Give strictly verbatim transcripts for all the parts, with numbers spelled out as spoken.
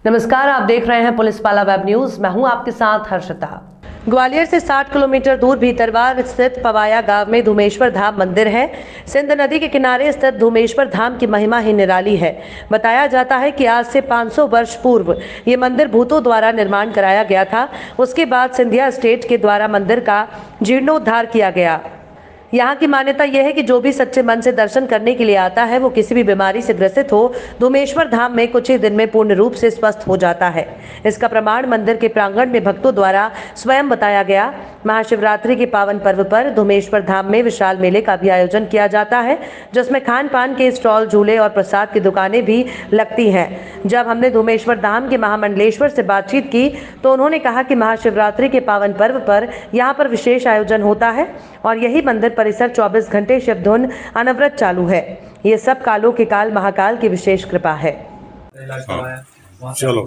नमस्कार, आप देख रहे हैं पुलिस पाला वेब न्यूज। मैं हूं आपके साथ हर्षिता। ग्वालियर से साठ किलोमीटर दूर भीतरवार स्थित पवाया गांव में धूमेश्वर धाम मंदिर है। सिंध नदी के किनारे स्थित धूमेश्वर धाम की महिमा ही निराली है। बताया जाता है कि आज से पाँच सौ वर्ष पूर्व ये मंदिर भूतों द्वारा निर्माण कराया गया था। उसके बाद सिंधिया स्टेट के द्वारा मंदिर का जीर्णोद्धार किया गया। यहाँ की मान्यता यह है कि जो भी सच्चे मन से दर्शन करने के लिए आता है वो किसी भी बीमारी से ग्रसित हो धूमेश्वर धाम में कुछ ही दिन में पूर्ण रूप से स्वस्थ हो जाता है। इसका प्रमाण मंदिर के प्रांगण में भक्तों द्वारा स्वयं बताया गया। महाशिवरात्रि के पावन पर्व पर धूमेश्वर धाम में विशाल मेले का भी आयोजन किया जाता है, जिसमें खान पान के स्टॉल, झूले और प्रसाद की दुकानें भी लगती हैं। जब हमने धूमेश्वर धाम के महामंडलेश्वर से बातचीत की तो उन्होंने कहा कि महाशिवरात्रि के पावन पर्व पर यहाँ पर विशेष आयोजन होता है और यही मंदिर परिसर चौबीस घंटे शिवधुन अनवरत चालू है। ये सब कालों के काल महाकाल की विशेष कृपा है। हाँ, चलो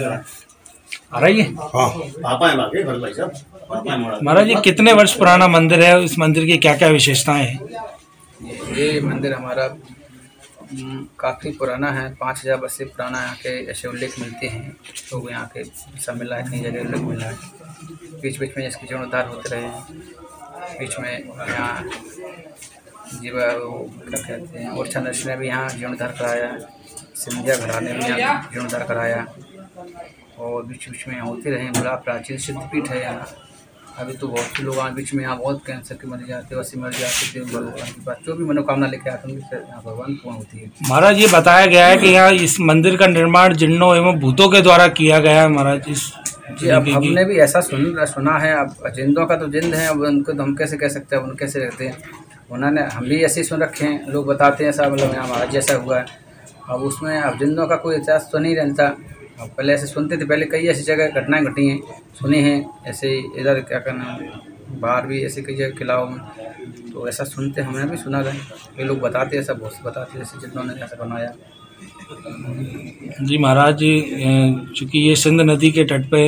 महाराज, ये कितने वर्ष पुराना मंदिर है? इस मंदिर की क्या क्या विशेषताएं हैं? ये मंदिर हमारा काफ़ी पुराना है, पाँच हज़ार वर्ष से पुराना। यहाँ के ऐसे उल्लेख मिलते हैं तो यहाँ के सब मिला है, कई जगह उल्लेख मिला है। बीच बीच में इसके जीर्णोद्धार होते रहे हैं। बीच में यहाँ जीवा वो क्या कहते हैं ओरछा नर्स ने भी यहाँ जीर्णोद्धार कराया, सिंधिया घराने ने भी यहाँ जीर्णोद्धार कराया और बीच बीच में होते रहे। बड़ा प्राचीन सिद्धपीठ है यहाँ। अभी तो बहुत से लोग यहाँ बीच में यहाँ बहुत कैंसर के मर जाते, वैसे मर जाते थे। भगवान की बात जो भी मनोकामना लेके आते हैं यहाँ भगवान पूर्ण होती है। महाराज, ये बताया गया है कि यहाँ इस मंदिर का निर्माण जिन्नों एवं भूतों के द्वारा किया गया है। महाराज, इस जी अब हमने भी ऐसा सुन सुना है। अब जिंदों का तो जिंद है, अब उनको तो हम कैसे कह सकते हैं, उन कैसे रहते हैं। उन्होंने हम भी ऐसे सुन रखे हैं, लोग बताते हैं ऐसा, मतलब यहाँ महाराज जैसा हुआ है। अब उसमें अब जिंदों का कोई इतिहास तो नहीं रहता। अब पहले ऐसे सुनते थे, पहले कई ऐसी जगह घटनाएं घटी हैं, सुनी हैं ऐसे। इधर क्या करना बाहर भी ऐसे कई जगह किलाओं में तो ऐसा सुनते, हमने भी सुना है। ये लोग बताते हैं, सब बहुत से बताते हैं जैसे जिन्होंने ऐसा बनाया। जी महाराज, चूँकि ये सिंध नदी के तट पे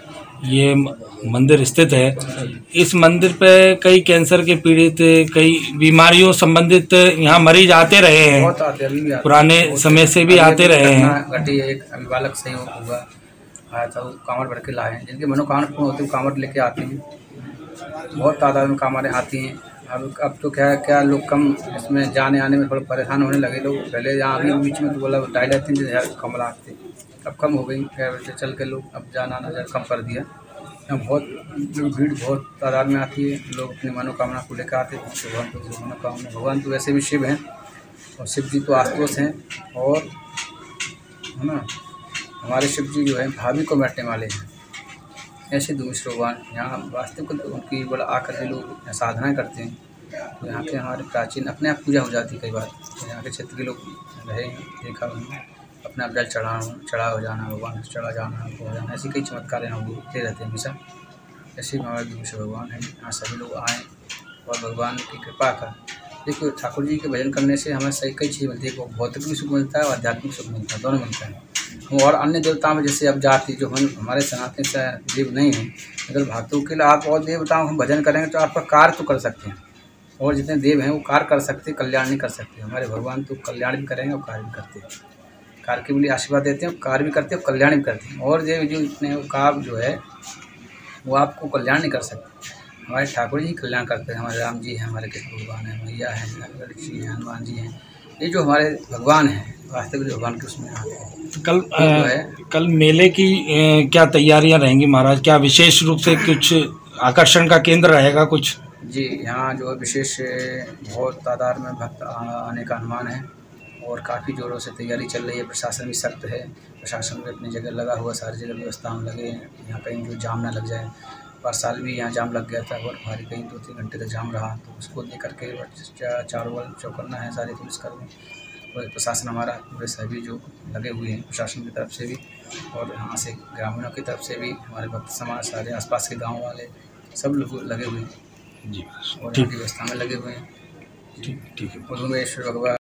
ये मंदिर स्थित है, इस मंदिर पे कई कैंसर के पीड़ित, कई बीमारियों संबंधित यहाँ मरीज आते रहे हैं। बहुत आते हैं, अभी भी आते पुराने समय से भी आते रहे हैं। घटी एक अभी बालक सही हुआ आया था, वो कांवड़ भर के लाए हैं। जिनके मनोकामना पूर्ण होती है वो कांवड़ लेके आते हैं। बहुत तादाद में कांवड़ें आती हैं। अब अब तो क्या क्या लोग कम इसमें जाने आने में थोड़ा परेशान होने लगे लोग। पहले यहाँ अभी बीच में तो बोला टाइलेट थी, कमला आते, अब कम हो गई। फिर चल के लोग अब जाना आना कम कर दिया। यहाँ बहुत भीड़ बहुत तादाद में आती है। लोग अपनी मनोकामना को लेकर आते हैं। भगवान को जो मनोकामना, भगवान तो वैसे भी शिव हैं और शिव जी तो आशुतोष हैं। और है ना, हमारे शिव जी जो है भाभी को बैठने वाले हैं। ऐसे दूसरे भगवान यहाँ वास्तविक तो उनकी बड़ा आकर के लोग साधनाएँ करते हैं। तो यहाँ के हमारे प्राचीन अपने आप पूजा हो जाती है। कई बार तो यहाँ के क्षेत्र के लोग रहे हैं, देखा उन्होंने अपने आप जल चढ़ा चढ़ा हो जाना, भगवान से चढ़ा जाना, हो जाना, ऐसी कई चमत्कार यहाँ होते रहते हैं हमेशा। ऐसे ही हमारे दूसरे भगवान हैं। यहाँ सभी लोग आएँ और भगवान की कृपा का। देखो, ठाकुर जी के भजन करने से हमें सही कई चीज़ मिलती है। भौतिक भी सुख मिलता है और आध्यात्मिक सुख मिलता है, दोनों मिलता है। और अन्य देवताओं में जैसे अब जाति जो हम हमारे सनातन से देव नहीं हैं, अगर भक्तों के लिए आप और देवताओं हम भजन करेंगे तो आपका कार्य तो कर सकते हैं। और जितने देव हैं वो कार्य कर सकते, कल्याण नहीं कर सकते। हमारे भगवान तो कल्याण भी करेंगे और कार्य भी करते हैं। कार्य के लिए आशीर्वाद देते हैं, कार्य भी करते हैं और कल्याण भी करते हैं। और देव जो इतने कार्य जो है वो आपको कल्याण नहीं कर सकते। हमारे ठाकुर जी कल्याण करते हैं। हमारे राम जी हैं, हमारे कृष्ण भगवान हैं, मैया हैं, गणेश जी हैं, हनुमान जी हैं। ये जो हमारे भगवान हैं वास्तविक भगवान के उसमें आते हैं। कल आ, कल मेले की आ, क्या तैयारियां रहेंगी महाराज? क्या विशेष रूप से कुछ आकर्षण का केंद्र रहेगा कुछ? जी, यहाँ जो विशेष बहुत तादाद में भक्त आने का अनुमान है और काफ़ी ज़ोरों से तैयारी चल रही है। प्रशासन भी सख्त है, प्रशासन भी अपनी जगह लगा हुआ, सारी जगह व्यवस्था में लगे हैं। यहाँ कहीं जो जाम ना लग जाए। पर साल भी यहाँ जाम लग गया था और हमारी कहीं दो तीन घंटे तक जाम रहा, तो उसको लेकर के चारों ओर चौकन्ना है सारे पुलिसकर्मी और प्रशासन हमारा पूरे सभी जो लगे हुए हैं प्रशासन की तरफ से भी और यहाँ से ग्रामीणों की तरफ से भी। हमारे भक्त समाज सारे आसपास के गाँव वाले सब लोग लगे हुए हैं जी, और व्यवस्था में लगे हुए हैं। ठीक ठीक है। धूमेश्वर भगवान